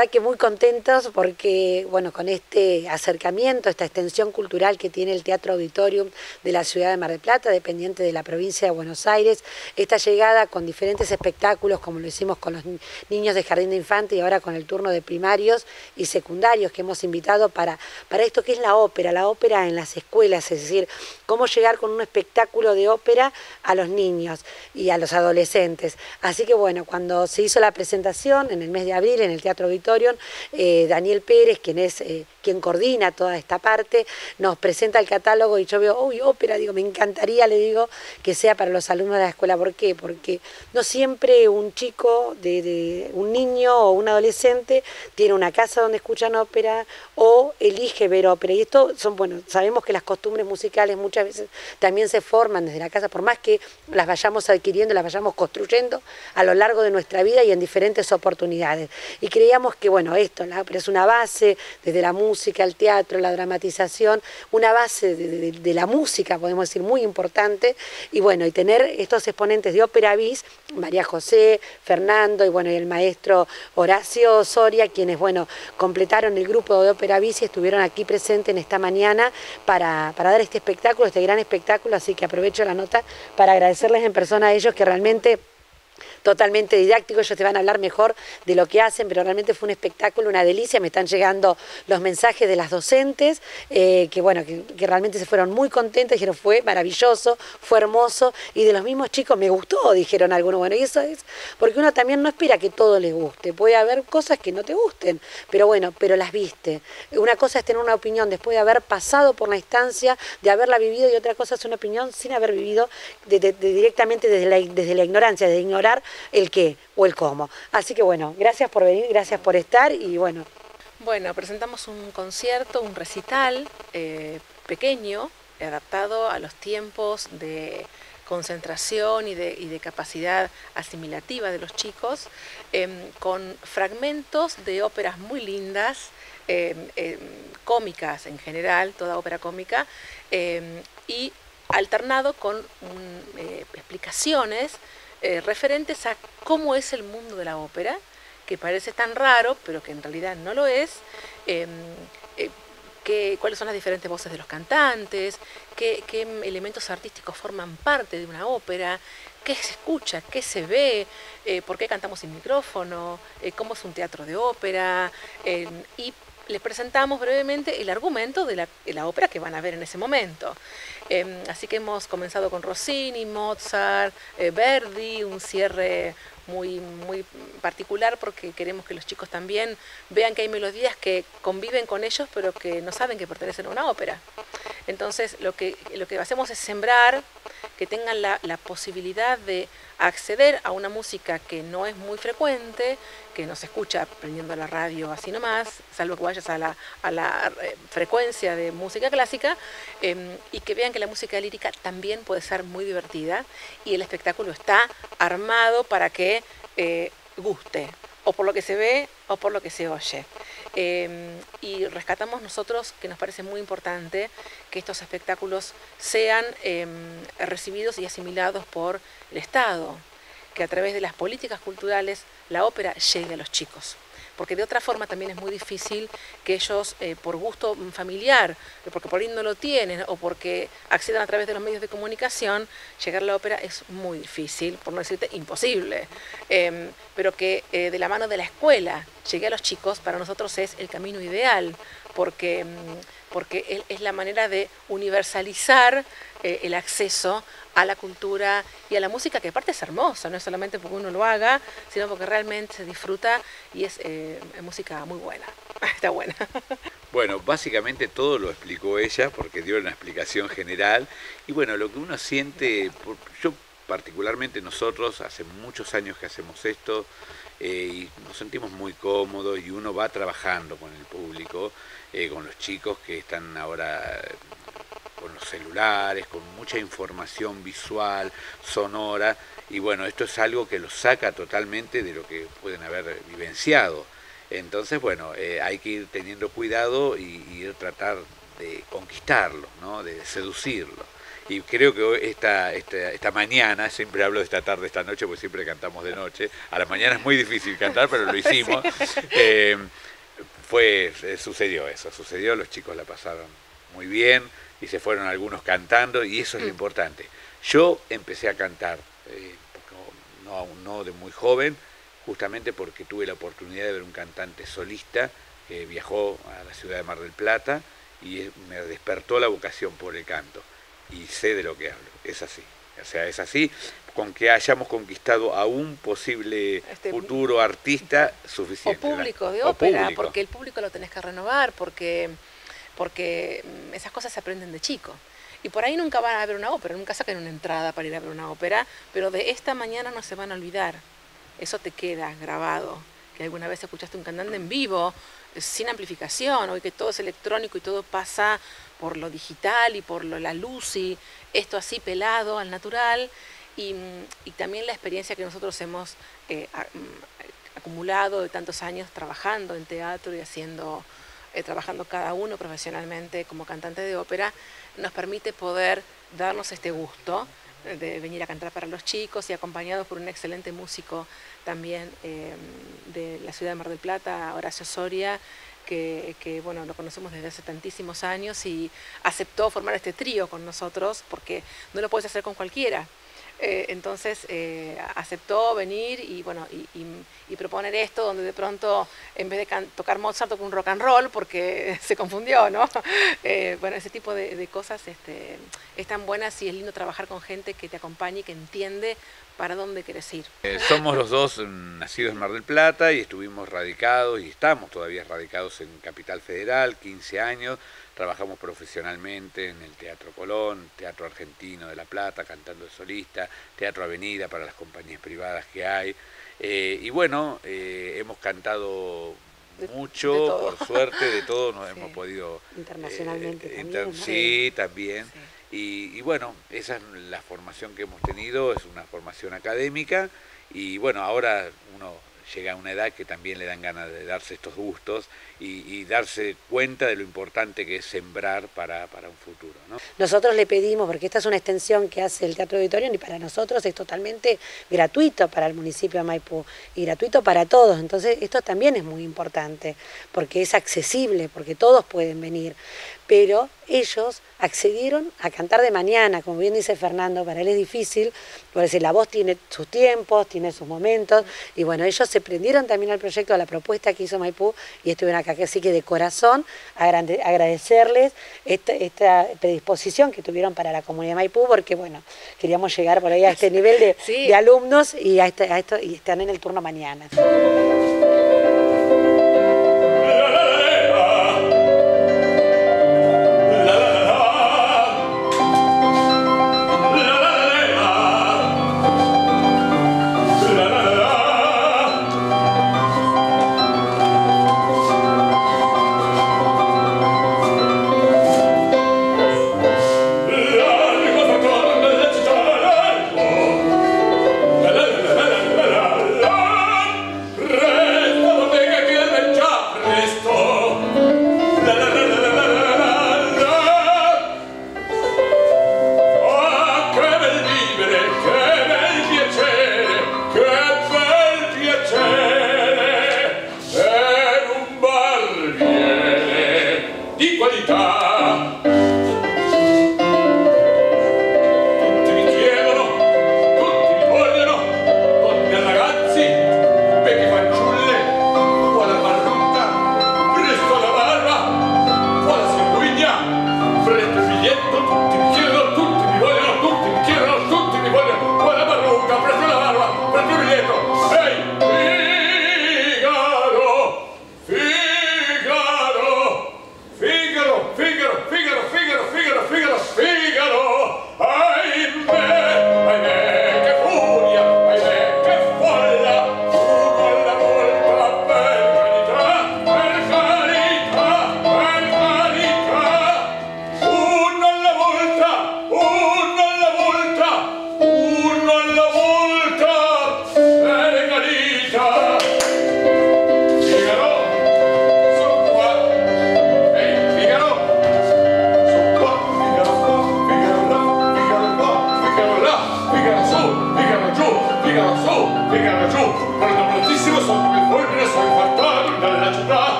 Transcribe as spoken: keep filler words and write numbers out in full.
verdad que muy contentos porque, bueno, con este acercamiento, esta extensión cultural que tiene el Teatro Auditorium de la ciudad de Mar del Plata, dependiente de la provincia de Buenos Aires, esta llegada con diferentes espectáculos, como lo hicimos con los niños de Jardín de Infantes y ahora con el turno de primarios y secundarios que hemos invitado para, para esto que es la ópera, la ópera en las escuelas, es decir, cómo llegar con un espectáculo de ópera a los niños y a los adolescentes. Así que bueno, cuando se hizo la presentación en el mes de abril en el Teatro Auditorium, eh, Daniel Pérez, quien es eh, quien coordina toda esta parte, nos presenta el catálogo y yo veo, uy, ópera, digo, me encantaría, le digo, que sea para los alumnos de la escuela. ¿Por qué? Porque no siempre un chico, de, de un niño o un adolescente tiene una casa donde escuchan ópera o elige ver ópera. Y esto son, bueno, sabemos que las costumbres musicales muchas veces también se forman desde la casa, por más que las vayamos adquiriendo, las vayamos construyendo a lo largo de nuestra vida y en diferentes oportunidades. Y creíamos que, bueno, esto, la ópera es una base, desde la música, el teatro, la dramatización, una base de, de, de la música, podemos decir, muy importante. Y bueno, y tener estos exponentes de ópera bis, María José, Fernando y bueno, y el maestro Horacio Soria, quienes, bueno, completaron el grupo de ópera bis y estuvieron aquí presentes en esta mañana para, para dar este espectáculo, este gran espectáculo. Así que aprovecho la nota para agradecerles en persona a ellos, que realmente totalmente didáctico, ellos te van a hablar mejor de lo que hacen, pero realmente fue un espectáculo, una delicia. Me están llegando los mensajes de las docentes, eh, que bueno, que, que realmente se fueron muy contentas, dijeron fue maravilloso, fue hermoso, y de los mismos chicos me gustó, dijeron algunos. Bueno, y eso es porque uno también no espera que todo les guste, puede haber cosas que no te gusten, pero bueno, pero las viste. Una cosa es tener una opinión después de haber pasado por la instancia, de haberla vivido, y otra cosa es una opinión sin haber vivido de, de, de, directamente desde la, desde la ignorancia, de ignorar el qué o el cómo. Así que bueno, gracias por venir, gracias por estar y bueno. Bueno, presentamos un concierto, un recital eh, pequeño, adaptado a los tiempos de concentración y de, y de capacidad asimilativa de los chicos, eh, con fragmentos de óperas muy lindas, eh, eh, cómicas en general, toda ópera cómica, eh, y alternado con un, eh, explicaciones Eh, referentes a cómo es el mundo de la ópera, que parece tan raro, pero que en realidad no lo es, eh, eh, que, cuáles son las diferentes voces de los cantantes, qué, qué elementos artísticos forman parte de una ópera, qué se escucha, qué se ve, eh, por qué cantamos sin micrófono, eh, cómo es un teatro de ópera, eh, y les presentamos brevemente el argumento de la, de la ópera que van a ver en ese momento. Eh, así que hemos comenzado con Rossini, Mozart, eh, Verdi, un cierre muy, muy particular porque queremos que los chicos también vean que hay melodías que conviven con ellos pero que no saben que pertenecen a una ópera. Entonces lo que, lo que hacemos es sembrar, que tengan la, la posibilidad de acceder a una música que no es muy frecuente, que no se escucha prendiendo la radio así nomás, salvo que vayas a la, a la eh, frecuencia de música clásica, eh, y que vean que la música lírica también puede ser muy divertida y el espectáculo está armado para que eh, guste, o por lo que se ve o por lo que se oye. Eh, y rescatamos nosotros, que nos parece muy importante, que estos espectáculos sean eh, recibidos y asimilados por el Estado, que a través de las políticas culturales la ópera llegue a los chicos. Porque de otra forma también es muy difícil que ellos, eh, por gusto familiar, porque por ahí no lo tienen, o porque accedan a través de los medios de comunicación, llegar a la ópera es muy difícil, por no decirte imposible. Eh, pero que eh, de la mano de la escuela llegue a los chicos, para nosotros es el camino ideal, porque, porque es la manera de universalizar eh, el acceso a la cultura y a la música, que aparte es hermosa, no es solamente porque uno lo haga, sino porque realmente se disfruta y es eh, música muy buena, está buena. Bueno, básicamente todo lo explicó ella porque dio una explicación general y bueno, lo que uno siente, yo particularmente nosotros, hace muchos años que hacemos esto eh, y nos sentimos muy cómodos y uno va trabajando con el público, eh, con los chicos que están ahora con los celulares, con mucha información visual, sonora, y bueno, esto es algo que los saca totalmente de lo que pueden haber vivenciado. Entonces, bueno, eh, hay que ir teniendo cuidado y, y ir tratar de conquistarlos, ¿no? De seducirlos. y creo que hoy, esta, esta, esta mañana, siempre hablo de esta tarde, esta noche, porque siempre cantamos de noche, a la mañana es muy difícil cantar, pero lo hicimos, eh, fue, eh, sucedió eso, sucedió, los chicos la pasaron muy bien, y se fueron algunos cantando, y eso es lo importante. Yo empecé a cantar, eh, no, no de muy joven, justamente porque tuve la oportunidad de ver un cantante solista que viajó a la ciudad de Mar del Plata y me despertó la vocación por el canto. Y sé de lo que hablo, es así. O sea, es así, con que hayamos conquistado a un posible este, futuro artista suficiente. O público ¿no? de o ópera, público. Porque el público lo tenés que renovar, porque, porque esas cosas se aprenden de chico. Y por ahí nunca van a ver una ópera, nunca sacan una entrada para ir a ver una ópera, pero de esta mañana no se van a olvidar. Eso te queda grabado, que alguna vez escuchaste un cantante en vivo, sin amplificación, hoy que todo es electrónico y todo pasa por lo digital y por lo, la luz y esto así pelado al natural, y, y también la experiencia que nosotros hemos eh, acumulado de tantos años trabajando en teatro y haciendo, eh, trabajando cada uno profesionalmente como cantante de ópera, nos permite poder darnos este gusto de venir a cantar para los chicos y acompañados por un excelente músico también eh, de la ciudad de Mar del Plata, Horacio Soria, que, que bueno, lo conocemos desde hace tantísimos años y aceptó formar este trío con nosotros porque no lo puedes hacer con cualquiera. Eh, entonces eh, aceptó venir y bueno y, y, y proponer esto donde de pronto en vez de tocar Mozart tocó un rock and roll porque se confundió, ¿no? Eh, bueno, ese tipo de, de cosas este, están buenas y es lindo trabajar con gente que te acompañe y que entiende para dónde quieres ir. Eh, somos los dos nacidos en Mar del Plata y estuvimos radicados y estamos todavía radicados en Capital Federal, quince años. Trabajamos profesionalmente en el Teatro Colón, Teatro Argentino de La Plata, cantando de solista, Teatro Avenida para las compañías privadas que hay. Eh, y bueno, eh, hemos cantado mucho, de por suerte, de todo nos sí. hemos podido... Internacionalmente eh, también. Inter sí, también. Sí. Y, y bueno, esa es la formación que hemos tenido, es una formación académica y bueno, ahora uno llega a una edad que también le dan ganas de darse estos gustos y, y darse cuenta de lo importante que es sembrar para, para un futuro, ¿no? Nosotros le pedimos, porque esta es una extensión que hace el Teatro Auditorio y para nosotros es totalmente gratuito para el municipio de Maipú y gratuito para todos, entonces esto también es muy importante porque es accesible, porque todos pueden venir, pero ellos accedieron a cantar de mañana, como bien dice Fernando, para él es difícil, porque la voz tiene sus tiempos, tiene sus momentos, y bueno, ellos se prendieron también al proyecto, a la propuesta que hizo Maipú, y estuvieron acá, así que de corazón agradecerles esta, esta predisposición que tuvieron para la comunidad de Maipú, porque bueno, queríamos llegar por ahí a este nivel de, sí. de alumnos, y, a este, a esto, y están en el turno mañana.